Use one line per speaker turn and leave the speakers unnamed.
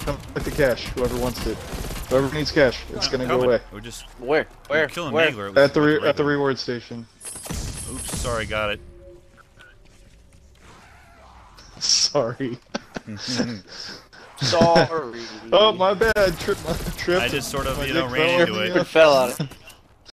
Come with the cash. Whoever wants it. Whoever needs cash, it's gonna go away.
We're just
Where?
you're killing
Where?
me.
At the reward station.
Oops, sorry, got it.
Sorry.
Sorry.
Oh, my bad. Trip.
I just sort of,
my
you know,
dick
ran
fell
into
on
it.
the-
Fell on it.